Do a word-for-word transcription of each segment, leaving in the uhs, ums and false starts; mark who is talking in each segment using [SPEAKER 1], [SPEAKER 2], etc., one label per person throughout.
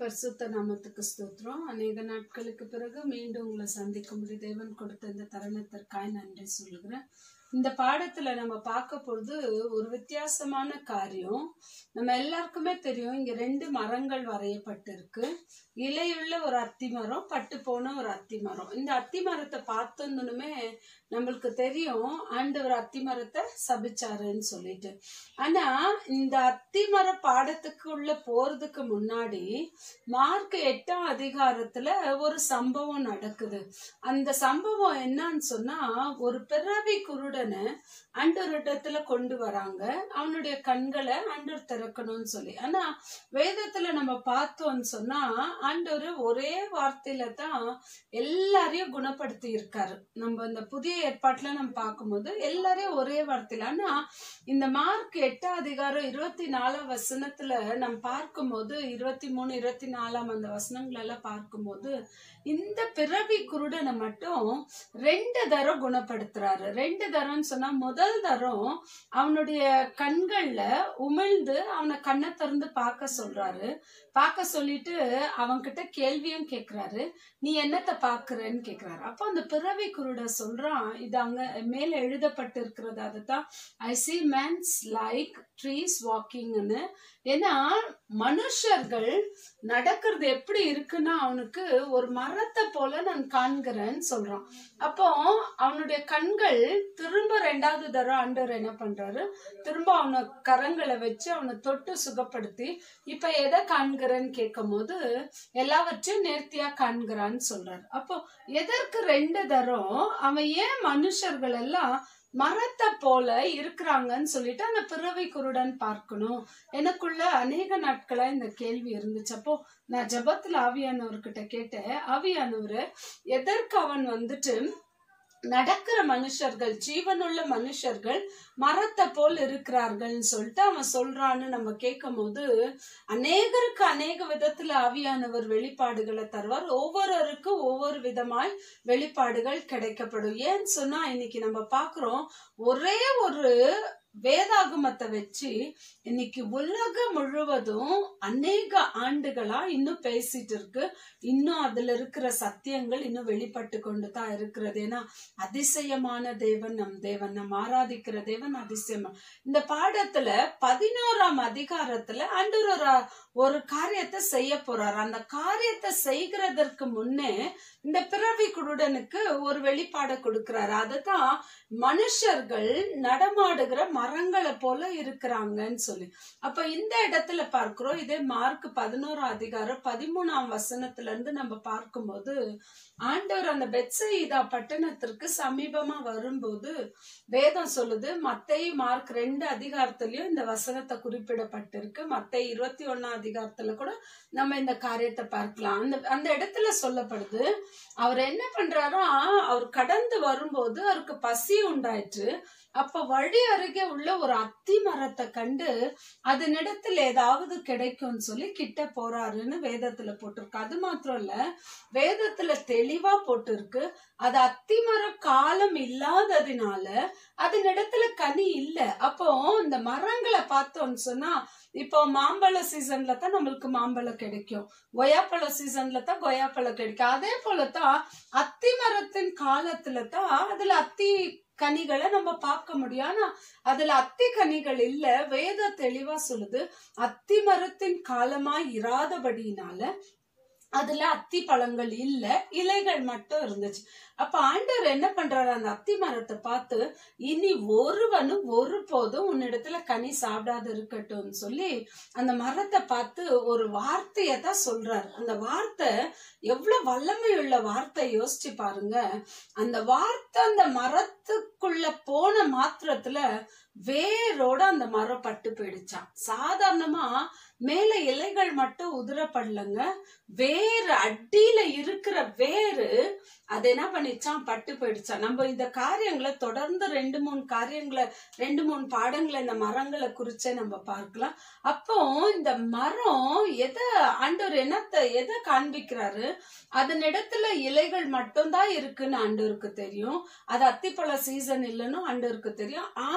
[SPEAKER 1] பரிசுத்த நாமத்துக்கு ஸ்தோத்திரம். அநேக நாட்களுக்கு பிறகு மீண்டும் உங்களை சந்திக்கும்படி தேவன் கொடுத்த இந்த தருணத்திற்காய் நன்றி சொல்லுகிறேன். இந்த பாடத்துல நம்ம பார்க்க போறது ஒரு வித்தியாசமான காரியம். நம்ம எல்லாருக்குமே தெரியும், இங்க ரெண்டு மரங்கள் வரையப்பட்டிருக்கு. இலையுள்ள ஒரு அத்தி மரம், பட்டு போன ஒரு அத்தி மரம். இந்த அத்தி மரத்தை பார்த்தோன்னுமே நம்மளுக்கு தெரியும் ஆண்டவர் அத்தி மரத்தை சபிச்சாருன்னு சொல்லிட்டு. ஆனா இந்த அத்தி மர பாடத்துக்கு உள்ள போறதுக்கு முன்னாடி மார்க் எட்டாம் அதிகாரத்துல ஒரு சம்பவம் நடக்குது. அந்த சம்பவம் என்னன்னு சொன்னா, ஒரு பிறவி குருடனை ஆண்டவரிடத்துல கொண்டு வராங்க. அவனுடைய கண்களை ஆண்டவர் திறக்கணும்னு சொல்லி. ஆனா வேதத்துல நம்ம பார்த்தோம்னு சொன்னா ஆண்டவர் ஒரே வார்த்தையில தான் எல்லாரையும் குணப்படுத்தி இருக்காரு. நம்ம இந்த புதிய ஏற்பாட்டுல நம்ம பார்க்கும்போது எல்லாரையும் ஒரே வார்த்தையில. ஆனா இந்த மார்க் எட்டாம் அதிகாரம் இருபத்தி நாலாம் வசனத்துல நம்ம பார்க்கும்போது, இருபத்தி மூணு இருபத்தி நாலாம் அந்த வசனங்கள் எல்லாம் பார்க்கும்போது, இந்த பிறவி குருடனை மட்டும் ரெண்டு தரம் குணப்படுத்துறாரு. ரெண்டு தரம்னு சொன்னா, முதல் தரம் அவனுடைய கண்கள்ல உமிழ்ந்து அவனை கண்ணை திறந்து பார்க்க சொல்றாரு. பார்க்க சொல்லிட்டு அவன்கிட்ட கேள்வியும் கேட்கிறாரு, நீ என்னத்தை பாக்குறன்னு கேக்குறாரு. அப்ப அந்த பிறவி குருட சொல்றான், இது அங்க மேல எழுதப்பட்டு இருக்கிறது, அதுதான் ஐ see men's like trees walkingன்னு. ஏன்னா மனுஷர்கள் நடக்கிறது எப்படி இருக்குன்னா, அவனுக்கு ஒரு மரத்தை போல நான் காண்கிறேன்னு சொல்றான். அப்போ அவனுடைய கண்கள் திரும்ப ரெண்டாவது தரம் ஆண்டவர் என்ன பண்றாரு, திரும்ப அவனை கரங்களை வச்சு அவனை தொட்டு சுகப்படுத்தி, இப்ப எதை காண்கிறேன்னு கேட்கும் போது எல்லாவற்றையும் நேர்த்தியா காண்கிறான்னு சொல்றாரு. அப்போ எதற்கு ரெண்டு தரம்? அவன் ஏன் மனுஷர்கள் எல்லாம் மரத்தை போல இருக்கிறாங்கன்னு சொல்லிட்டு அந்த பிறவி குருடன் பார்க்கணும். எனக்குள்ள அநேக நாட்களா இந்த கேள்வி இருந்துச்சு. அப்போ நான் ஜெபத்துல ஆவியானவர்கிட்ட கேட்டேன், ஆவியானவர் எதற்கு அவன் வந்துட்டு நடக்கிற மனுஷர்கள், ஜீவனுள்ள மனுஷர்கள் மரத்தை போல் இருக்கிறார்கள்னு சொல்லிட்டு அவன் சொல்றான்னு நம்ம கேட்கும் போது, அநேகருக்கு அநேக விதத்துல ஆவியானவர் வெளிப்பாடுகளை தருவார். ஒவ்வொருவருக்கும் ஒவ்வொரு விதமாய் வெளிப்பாடுகள் கிடைக்கப்படும். ஏன்னு சொன்னா, இன்னைக்கு நம்ம பாக்குறோம், ஒரே ஒரு வேதாகமத்தை வச்சு இன்னைக்கு உலகம் முழுவதும் அநேக ஆண்டுகளா இன்னும் பேசிட்டு இருக்கு. இன்னும் அதுல இருக்கிற சத்தியங்கள் இன்னும் வெளிப்பட்டு கொண்டு தான் இருக்கிறது. ஏன்னா அதிசயமான தேவன் நம் தேவன், நம் ஆராதிக்கிற தேவன் அதிசயமா. இந்த பாடத்துல பதினோராம் அதிகாரத்துல ஆண்டவர் ஒரு ஒரு காரியத்தை செய்ய போறாரு. அந்த காரியத்தை செய்கிறதற்கு முன்னே இந்த பிறவி குருடனுக்கு ஒரு வெளிப்பாடை கொடுக்கிறாரு. அதுதான் மனுஷர்கள் நடமாடுகிற மரங்களை போல இருக்கிறாங்கன்னு சொல்லி. அப்ப இந்த இடத்துல பார்க்கிறோம், இதே மார்க் பதினோராம் அதிகாரம் பதிமூணாம் வசனத்துல இருந்து நம்ம பார்க்கும்போது, ஆண்டவர் அந்த பெத்சயிதா பட்டணத்திற்கு சமீபமா வரும்போது வேதம் சொல்லுது, மத்தேயு மார்க் ரெண்டு அதிகாரத்திலயும் இந்த வசனத்தை குறிப்பிடப்பட்டிருக்கு. மத்தேயு இருபத்தி ஒன்னாம் அதிகாரத்துல கூட நம்ம இந்த காரியத்தை பார்க்கலாம். அந்த அந்த இடத்துல சொல்லப்படுது, அவர் என்ன பண்றாரோ, அவர் கடந்து வரும்போது அவருக்கு பசி உண்டாயிற்று. அப்ப வழி அருகே உள்ள ஒரு அத்தி மரத்தை கண்டு அதனிடத்துல ஏதாவது கிடைக்கும்னு சொல்லி கிட்ட போறாருன்னு வேதத்துல போட்டிருக்கு. அது மாத்திரம் இல்ல, வேதத்துல தெளிவா போட்டிருக்கு, அது அத்தி மர காலம் இல்லாததுனால அதனிடத்துல கனி இல்ல. அப்போ இந்த மரங்களை பார்த்தோம்னு சொன்னா, இப்போ மாம்பழ சீசன்ல தான் நம்மளுக்கு மாம்பழம் கிடைக்கும், கொய்யாப்பழ சீசன்ல தான் கொய்யாப்பழம் கிடைக்கும். அதே போலதான் அத்தி மரத்தின் காலத்துல தான் அதுல அத்தி கனிகளை நம்ம பார்க்க முடியும். ஆனா அதுல அத்தி கனிகள் இல்ல. வேத தெளிவா சொல்லுது, அத்தி மரத்தின் காலமாய் இராதபடினால அதுல அத்தி பழங்கள் இல்ல, இலைகள் மட்டும் இருந்துச்சு. அப்ப ஆண்டவர் என்ன பண்றாரு, அந்த அத்தி மரத்தை பார்த்து, இனி ஒருவனும் ஒரு போதும் உன்னிடத்துல கனி சாப்பிடாத இருக்கட்டும் சொல்லி அந்த மரத்தை பார்த்து ஒரு வார்த்தைய தான் சொல்றாரு. அந்த வார்த்தை எவ்வளவு வல்லமை உள்ள வார்த்தை யோசிச்சு பாருங்க. அந்த வார்த்தை அந்த மரத்துக்குள்ள போன மாத்திரத்துல வேரோட அந்த மரம் பட்டு போயிடுச்சான். சாதாரணமா மேல இலைகள் மட்டும் உதிரப்படலங்க, வேறு அடியில இருக்கிற வேறு அது என்ன பண்ணிச்சான், பட்டு போயிடுச்சான். நம்ம இந்த காரியங்களை தொடர்ந்து ரெண்டு மூணு காரியங்களை ரெண்டு மூணு பாடங்களை இந்த மரங்களை குறிச்சே நம்ம பார்க்கலாம். அப்போ இந்த மரம் எதை ஆண்டவர் என்னத்தை எதை காண்பிக்கிறாரு, அதனிடத்துல இலைகள் மட்டும்தான் இருக்குன்னு ஆண்டவருக்கு தெரியும். அது அத்திப்பழ சீசன் இல்லைன்னு ஆண்டவருக்கு தெரியும். ஆனால்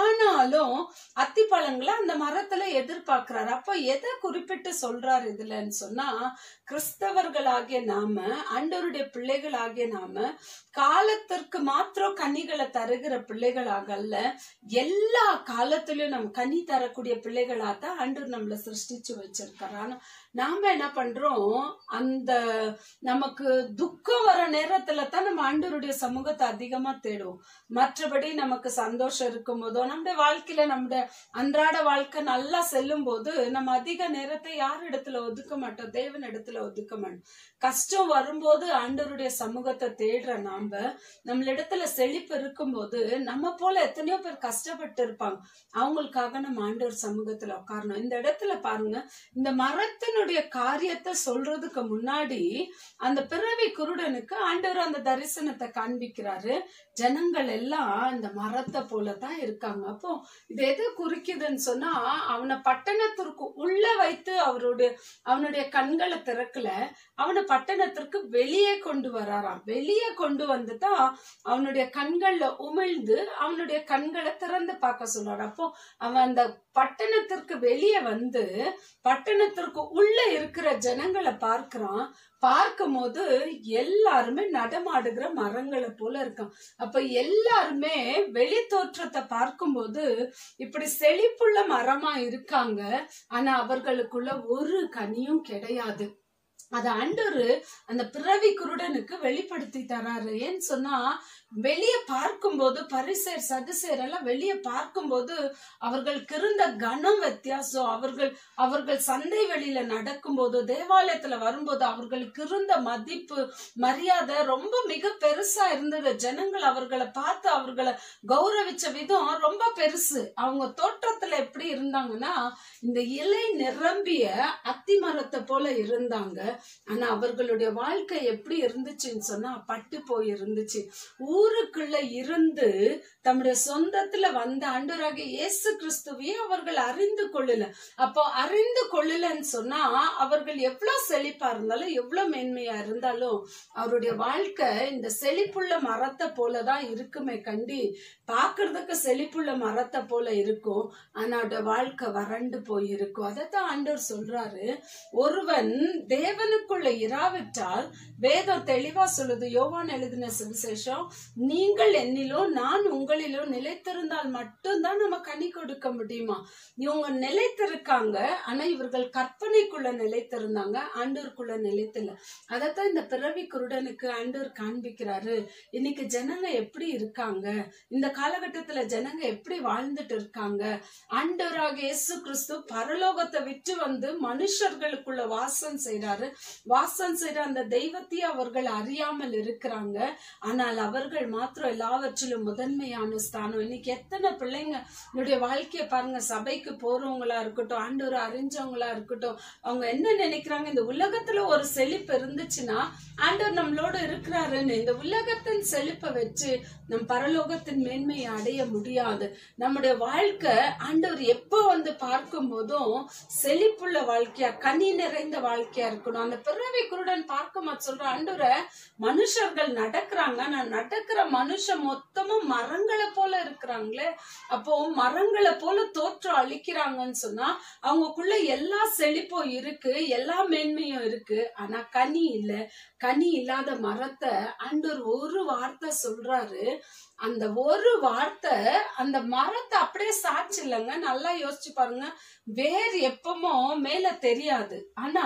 [SPEAKER 1] இருந்தாலும் அத்திப்பழங்களை அந்த மரத்துல எதிர்பார்க்கிறாரு. அப்போ எதை குறிப்பிட்டு சொல்றாரு இதுலன்னு சொன்னா, கிறிஸ்தவர்களாகிய நாம, ஆண்டவருடைய பிள்ளைகளாகிய நாம காலத்திற்கு மாத்திரம் கனிகளை தருகிற பிள்ளைகளாக அல்ல, எல்லா காலத்திலயும் நம்ம கனி தரக்கூடிய பிள்ளைகளாத்தான் ஆண்டவர் நம்மளை சிருஷ்டிச்சு வச்சிருக்காரு. ஆனா நாம என்ன பண்றோம், அந்த நமக்கு துக்கம் வர நேரத்துல தான் நம்ம ஆண்டவருடைய சமூகத்தை அதிகமா தேடுவோம். மற்றபடி நமக்கு சந்தோஷம் இருக்கும் போதோ, நம்முடைய வாழ்க்கையில நம்முடைய அன்றாட வாழ்க்கை நல்லா செல்லும் போது நம்ம அதிக நேரத்தை யார் இடத்துல ஒதுக்க மாட்டோம், தேவன் இடத்துல ஒதுக்க மாட்டோம். கஷ்டம் வரும்போது ஆண்டவருடைய சமூகத்தை தேடுற நாம, நம்மளிடத்துல செழிப்பு இருக்கும் போது நம்ம போல எத்தனையோ பேர் கஷ்டப்பட்டு இருப்பாங்க, அவங்களுக்காக நம்ம ஆண்டவர் சமூகத்துல உட்காரணும். இந்த இடத்துல பாருங்க, இந்த மரத்தினுடைய காரியத்தை சொல்றதுக்கு முன்னாடி அந்த பிறவி குருடனுக்கு ஆண்டவர் அந்த தரிசனத்தை காண்பிக்கிறாரு. ஜனங்கள் எல்லாம் இந்த மரத்தை போலதான் இருக்காங்க. அப்போ இது எது குறிக்குதுன்னு சொன்னா, அவனை பட்டணத்திற்கு உள்ள வைத்து அவருடைய அவனுடைய கண்களை திறக்கல, அவனை பட்டணத்திற்கு வெளியே கொண்டு வராராம். வெளியே கொண்டு வந்துதான் அவனுடைய கண்கள்ல உமிழ்ந்து அவனுடைய கண்களை திறந்து பார்க்க சொல்றாரு. அப்போ அவன் அந்த பட்டணத்திற்கு வெளியே வந்து பட்டணத்திற்கு உள்ள இருக்கிற ஜனங்களை பார்க்கிறான். பார்க்கும் போது எல்லாருமே நடமாடுகிற மரங்களை போல இருக்கான். அப்ப எல்லாருமே வெளி தோற்றத்தை பார்க்கும்போது இப்படி செழிப்புள்ள மரமா இருக்காங்க, ஆனா அவர்களுக்குள்ள ஒரு கனியும் கிடையாது. அத ஆண்டவர் அந்த பிறவி குருடனுக்கு வெளிப்படுத்தி தராரு. ஏன்னு சொன்னா, வெளியே பார்க்கும்போது பரிசேர் சதுசேர் எல்லாம் வெளியே பார்க்கும்போது அவர்களுக்கு இருந்த கனம் வித்தியாசம். அவர்கள் அவர்கள் சந்தை வெளியில நடக்கும் போது, தேவாலயத்துல வரும்போது அவர்களுக்கு இருந்த மதிப்பு மரியாதை ரொம்ப மிக பெருசா இருந்தது. ஜனங்கள் அவர்களை பார்த்து அவர்களை கௌரவிச்ச விதம் ரொம்ப பெருசு. அவங்க தோற்றத்துல எப்படி இருந்தாங்கன்னா, இந்த இலை நிரம்பிய அத்தி மரத்தை போல இருந்தாங்க. ஆனா அவர்களுடைய வாழ்க்கை எப்படி இருந்துச்சுன்னு சொன்னா, பட்டு போய் இருந்துச்சு. ஊருக்குள்ள இருந்து தம்முடைய சொந்தத்துல வந்த ஆண்டவராகிய இயேசு கிறிஸ்துவையே அவர்கள் அறிந்து கொள்ளல. அப்போ அறிந்து கொள்ளலன்னு சொன்னா, அவர்கள் எவ்வளவு செழிப்பா இருந்தாலும் எவ்வளவு மேன்மையா இருந்தாலும் அவருடைய வாழ்க்கை இந்த செழிப்புள்ள மரத்தை போலதான் இருக்குமே கண்டி, பாக்குறதுக்கு செழிப்புள்ள மரத்தை போல இருக்கும், ஆனா அவருடைய வாழ்க்கை வறண்டு போய் இருக்கும். அதைத்தான் ஆண்டவர் சொல்றாரு. ஒருவன் தேவனுக்குள்ள இராவிட்டால், வேதம் தெளிவா சொல்லுது, யோவான் எழுதின சுவிசேஷம், நீங்கள் என்னிலோ நான் உங்களிலோ நிலைத்திருந்தால் மட்டும்தான் நம்ம கனி கொடுக்க முடியுமா. இவங்க நிலைத்திருக்காங்க, ஆனா இவர்கள் கற்பனைக்குள்ள நிலைத்திருந்தாங்க, ஆண்டவருக்குள்ள நிலைத்தில்ல. அதத்தான் இந்த பிறவி குருடனுக்கு ஆண்டவர் காண்பிக்கிறாரு. இன்னைக்கு ஜனங்க எப்படி இருக்காங்க, இந்த காலகட்டத்துல ஜனங்க எப்படி வாழ்ந்துட்டு இருக்காங்க. ஆண்டவராக இயேசு கிறிஸ்து பரலோகத்தை விட்டு வந்து மனுஷர்களுக்குள்ள வாசம் செய்யறாரு. வாசம் செய்யற அந்த தெய்வத்தை அவர்கள் அறியாமல் இருக்கிறாங்க. ஆனால் அவர்கள் மாத்திரம் எல்லாவற்றிலும் முதன்மையான ஸ்தானம். இன்னைக்கு எத்தனை பிள்ளைங்க என்னுடைய வாழ்க்கைய பாருங்க, சபைக்கு போறவங்களா இருக்கட்டும், ஆண்டவரை அறிஞ்சவங்களா இருக்கட்டும், அவங்க என்ன நினைக்கிறாங்க, இந்த உலகத்துல ஒரு செழிப்பு இருந்துச்சுன்னா ஆண்டவர் நம்மளோட இருக்கிறாருன்னு. இந்த உலகத்தின் செழிப்பை வச்சு நம் பரலோகத்தின் மேன்மையை அடைய முடியாது. நம்முடைய வாழ்க்கை ஆண்டவர் எப்போ வந்து பார்க்கும் போதும் செழிப்புள்ள வாழ்க்கையா, கனி நிறைந்த வாழ்க்கையா இருக்கணும். அந்த பிறவி குருடன் பார்க்கும் போது சொல்ற, ஆண்டவரை மனுஷர்கள் நடக்கிறாங்க, நான் நடக்கிற மனுஷன் மொத்தமும் மரங்களை போல இருக்கிறாங்களே. அப்போ மரங்களை போல தோற்றம் அளிக்கிறாங்கன்னு சொன்னா அவங்களுக்குள்ள எல்லா செழிப்பும் இருக்கு, எல்லா மேன்மையும் இருக்கு, ஆனா கனி இல்ல. கனி இல்லாத மரத்தை ஆண்டவர் ஒரு வார்த்தை சொல்றாரு. அந்த ஒரு வார்த்தை அந்த மரத்தை அப்படியே சாட்சி இல்லைங்க. நல்லா யோசிச்சு பாருங்க. வேர் எப்பமோ மேல தெரியாது, ஆனா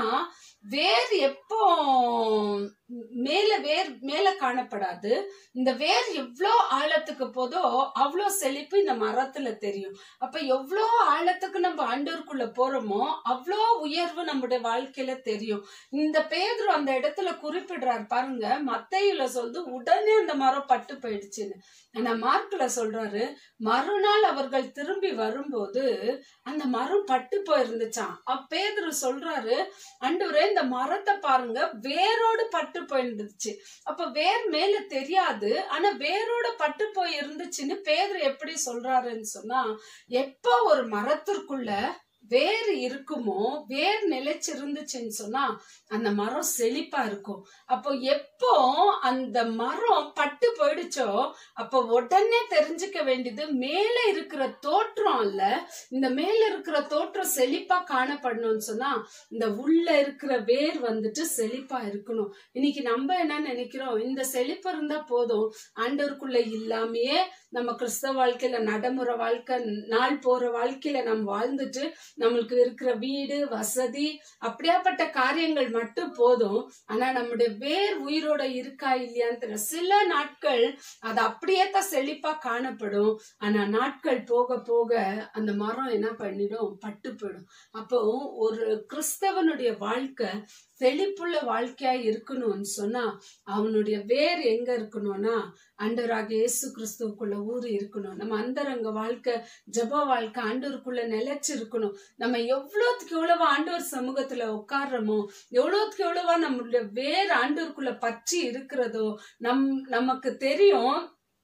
[SPEAKER 1] வேர் எப்போ மேல வேர் மேல காணப்படாது. இந்த வேர் எவ்வளோ ஆழத்துக்கு போதோ அவ்வளோ செழிப்பு இந்த மரத்துல தெரியும். அப்ப எவ்வளோ ஆழத்துக்கு நம்ம ஆண்டவருக்குள்ள போறோமோ அவ்வளோ உயர்வு நம்முடைய வாழ்க்கையில தெரியும். இந்த பேதுரு அந்த இடத்துல குறிப்பிடுறாரு பாருங்க. மத்தேயுல சொல்லுது உடனே அந்த மரம் பட்டு போயிடுச்சுன்னு. ஆனா மார்க்ல சொல்றாரு, மறுநாள் அவர்கள் திரும்பி வரும்போது அந்த மரம் பட்டு போயிருந்துச்சான். அப்பேதுரு சொல்றாரு, ஆண்டவரே இந்த மரத்தை பாருங்க, வேரோடு பட்டு போயிருந்துச்சு. அப்ப வேர் மேல தெரியாது, ஆனா வேரோட பட்டு போய் இருந்துச்சுன்னு பேதுரு எப்படி சொல்றாருன்னு சொன்னா, எப்ப ஒரு மரத்திற்குள்ள வேர் இருக்குமோ, வேர் நிலைச்சிருந்துச்சுன்னு சொன்னா அந்த மரம் செழிப்பா இருக்கும். அப்போ எப்போ அந்த மரம் பட்டு போயிடுச்சோ அப்போ உடனே தெரிஞ்சுக்க வேண்டியது மேல இருக்கிற தோற்றம் அல்ல, இந்த மேல இருக்கிற தோற்றம் செழிப்பா காணப்படணும்னு சொன்னா இந்த உள்ள இருக்கிற வேர் வந்துட்டு செழிப்பா இருக்கணும். இன்னைக்கு நம்ம என்ன நினைக்கிறோம், இந்த செழிப்பு இருந்தா போதும், ஆண்டவருக்குள்ள இல்லாமையே நம்ம கிறிஸ்தவ வாழ்க்கையில நடைமுறை வாழ்க்கை நாள் போற வாழ்க்கையில நம்ம வாழ்ந்துட்டு நம்மளுக்கு இருக்கிற வீடு வசதி அப்படியாப்பட்ட காரியங்கள் மட்டும் போதும். ஆனா நம்முடைய வேர் உயிரோட இருக்கா இல்லையான்னு தெரியல. சில நாட்கள் அது அப்படியே தான் செழிப்பா காணப்படும். ஆனா நாட்கள் போக போக அந்த மரம் என்ன பண்ணிடும், பட்டு போயிடும். அப்போ ஒரு கிறிஸ்தவனுடைய வாழ்க்கை செழிப்புள்ள வாழ்க்கையா இருக்கணும்னு சொன்னா அவனுடைய வேர் எங்க இருக்கணும்னா ஆண்டவராகிய இயேசு கிறிஸ்துவுக்குள்ள ஊறி இருக்கணும். நம்ம அந்தரங்க வாழ்க்கை ஜெப வாழ்க்கை ஆண்டவருக்குள்ள நிலைச்சு இருக்கணும். நம்ம எவ்வளவுக்கு எவ்வளவா ஆண்டவர் சமூகத்துல உட்கார்றோமோ, எவ்வளவுக்கு எவ்வளவா நம்மளுடைய வேர் ஆண்டவருக்குள்ள பற்றி இருக்கிறதோ நம் நமக்கு தெரியும்.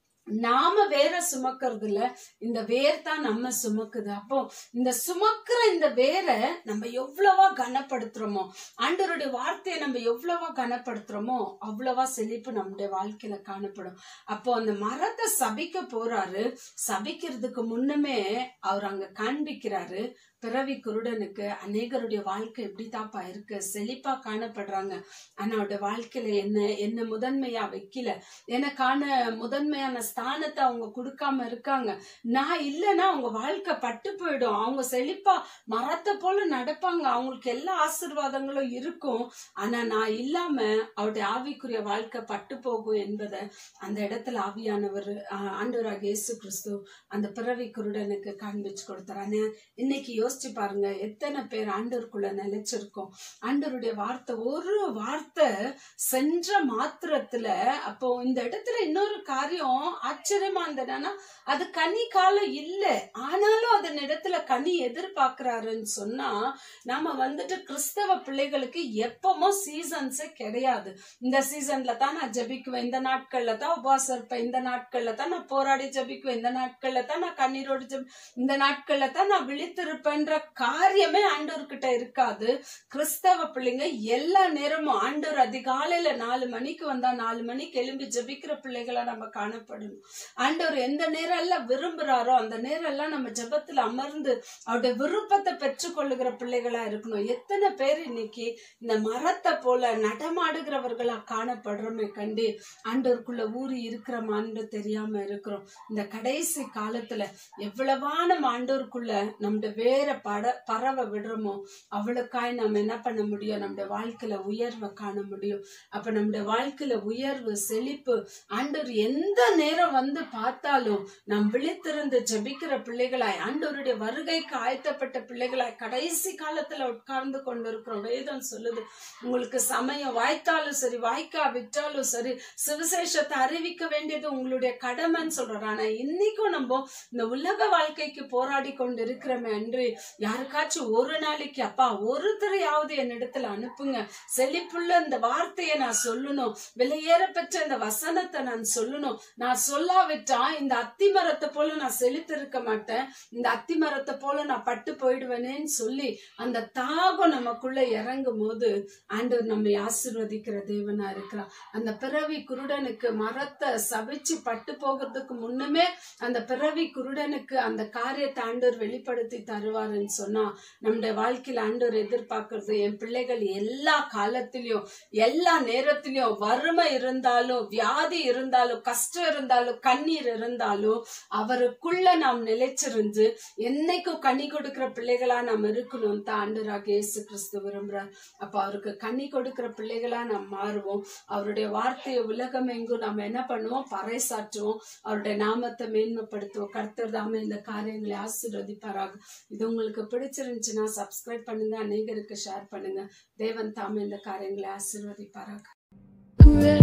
[SPEAKER 1] நாம வேற சுமக்கிறது இல்ல, இந்த வேர் தான் நம்ம சுமக்குது. அப்போ இந்த சுமக்கிற இந்த வேரை நம்ம எவ்வளவா கனப்படுத்துறோமோ, ஆண்டவருடைய வார்த்தையை நம்ம எவ்வளவா கனப்படுத்துறோமோ அவ்வளவா செழிப்பு நம்முடைய வாழ்க்கையில காணப்படும். அப்போ அந்த மரத்தை சபிக்க போறாரு. சபிக்கிறதுக்கு முன்னமே அவர் அங்க காண்பிக்கிறாரு, பிறவி குருடனுக்கு அநேகருடைய வாழ்க்கை எப்படித்தாப்பா இருக்கு, செழிப்பா காணப்படுறாங்க, ஆனா அவருடைய வாழ்க்கையில என்ன என்ன முதன்மையா வைக்கல, எனக்கான முதன்மையான ஸ்தானத்தை அவங்க கொடுக்காம இருக்காங்க. நான் இல்லைன்னா அவங்க வாழ்க்கை பட்டு போயிடும். அவங்க செழிப்பா மரத்தை போல நடப்பாங்க, அவங்களுக்கு எல்லா ஆசீர்வாதங்களும் இருக்கும். ஆனா நான் இல்லாம அவருடைய ஆவிக்குரிய வாழ்க்கை பட்டு போகும் என்பதை அந்த இடத்துல ஆவியானவர் ஆண்டவராகிய இயேசு கிறிஸ்து அந்த பிறவி குருடனுக்கு காண்பிச்சு கொடுத்தாரு. இன்னைக்கு யோசிச்சு பாருங்க, எத்தனை பேர் ஆண்டவருக்குள்ள நிலைச்சிருக்கோம். ஆண்டவருடைய வார்த்தை ஒரு வார்த்தை சென்ற மாத்திரத்துல. அப்போ இந்த இடத்துல இன்னொரு காரியம் ஆச்சரியமா இருந்ததுன்னா, அது கனி காலம் இல்ல, ஆனாலும் அதன் இடத்துல கனி எதிர்பார்க்கிறாருன்னு சொன்னா நாம வந்துட்டு கிறிஸ்தவ பிள்ளைகளுக்கு எப்பவுமோ சீசன்ஸே கிடையாது. இந்த சீசன்ல தான் நான் ஜபிக்குவேன், இந்த நாட்கள்ல தான் உபவாசம் இருப்பேன், இந்த நாட்கள்ல தான் நான் போராடி ஜபிக்குவேன், இந்த நாட்கள்ல தான் நான் கண்ணீரோடு ஜபி இந்த நாட்கள்ல தான் நான் விழித்திருப்பேன்ற காரியமே ஆண்டவர்கிட்ட இருக்காது. கிறிஸ்தவ பிள்ளைங்க எல்லா நேரமும் ஆண்டவர் அதிகாலையில நாலு மணிக்கு வந்தா நாலு மணிக்கு எழும்பி ஜபிக்கிற பிள்ளைகளா நம்ம காணப்படணும். ஆண்டவர் எந்த நேரம் எல்லாம் விரும்புறாரோ அந்த நேரம் எல்லாம் நம்ம ஜபத்துல அமர்ந்து அவருடைய விருப்பத்தை பெற்றுக் கொள்ளுகிற பிள்ளைகளா இருக்கணும். எத்தனை பேர் இன்னைக்கு இந்த மரத்தை போல நடமாடுகிறவர்களா காணப்படுறோமே கண்டி ஆண்டவருக்குள்ள ஊறி இருக்கிறோமான்னு தெரியாம இருக்கிறோம். இந்த கடைசி காலத்துல எவ்வளவா நம்ம ஆண்டவருக்குள்ள நம்முடைய வேற பட பறவை விடுறோமோ அவளுக்காய் நம்ம என்ன பண்ண முடியும், நம்முடைய வாழ்க்கையில உயர்வை காண முடியும். அப்ப நம்முடைய வாழ்க்கையில உயர்வு செழிப்பு ஆண்டவர் எந்த நேரம் வந்து பார்த்தாலும் நாம் விழித்திருந்து ஜபிக்கிற பிள்ளைகளாய் ஆண்டவருடைய வருகைக்கு ஆயத்தப்பட்ட பிள்ளைகளாய் கடைசி காலத்துல உட்கார்ந்து கொண்டிருக்கிறோம். வேதம் சொல்லுது, உங்களுக்கு சமயம் வாய்த்தாலும் சரி வாய்க்கா விட்டாலும் சரி சுவிசேஷத்தை அறிவிக்க வேண்டியது உங்களுடைய கடமைன்னு சொல்றாரு. ஆனா இன்னைக்கும் நம்ம இந்த உலக வாழ்க்கைக்கு போராடி கொண்டு இருக்கிறோமே அன்று யாருக்காச்சும் ஒரு நாளைக்கு அப்பா ஒருத்தரையாவது என்னிடத்துல அனுப்புங்க, செழிப்புள்ள இந்த வார்த்தையை நான் சொல்லணும், விலையேற பெற்ற இந்த வசனத்தை நான் சொல்லணும், நான் சொல்லாவிட்டா இந்த அத்தி மரத்தை போல நான் செழித்திருக்க மாட்டேன், இந்த அத்தி மரத்தை போல நான் பட்டு போயிடுவேனேன்னு சொல்லி அந்த தாகம் நமக்குள்ள இறங்கும் போது ஆண்டவர் நம்மை ஆசீர்வதிக்கிற தேவனா இருக்கிறார். அந்த பிறவி குருடனுக்கு மரத்தை சபிச்சு பட்டு போகிறதுக்கு முன்னமே அந்த பிறவி குருடனுக்கு அந்த காரியத்தை ஆண்டவர் வெளிப்படுத்தி தருவாருன்னு சொன்னா நம்முடைய வாழ்க்கையில ஆண்டவர் எதிர்பார்க்கறது, என் பிள்ளைகள் எல்லா காலத்திலயும் எல்லா நேரத்திலயும் வறுமை இருந்தாலும் வியாதி இருந்தாலும் கஷ்டம் இருந்தாலும் கண்ணீர் இருந்தாலும் அவருக்குள்ள நாம் நிலைச்சிருந்து என்னைக்கும் கனி கொடுக்கிற பிள்ளைகளா நாம் இருக்கணும் தான் ஆண்டவராகிய இயேசு கிறிஸ்து விரும்புறார். அப்ப அவருக்கு கனி கொடுக்கிற பிள்ளைகளா நாம் மாறுவோம். அவருடைய வார்த்தையை உலகம் எங்கும் நம்ம என்ன பண்ணுவோம், பறைசாற்றுவோம், அவருடைய நாமத்தை மேன்மைப்படுத்துவோம். கர்த்தர் தாமே இந்த காரியங்களை ஆசீர்வதிப்பாராக. இது உங்களுக்கு பிடிச்சிருந்துச்சுன்னா சப்ஸ்கிரைப் பண்ணுங்க, அநேகருக்கு ஷேர் பண்ணுங்க. தேவன் தாமே இந்த காரியங்களை ஆசீர்வதிப்பாராக.